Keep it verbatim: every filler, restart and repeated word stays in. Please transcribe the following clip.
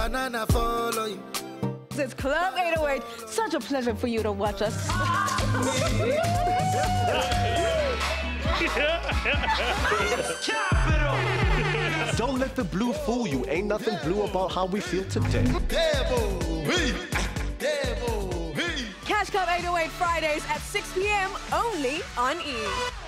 banana follow you. It's Club eight oh eight. Such a pleasure for you to watch us. Don't let the blue fool you. Ain't nothing blue about how we feel today. Catch Club eight oh eight Fridays at six p m only on E!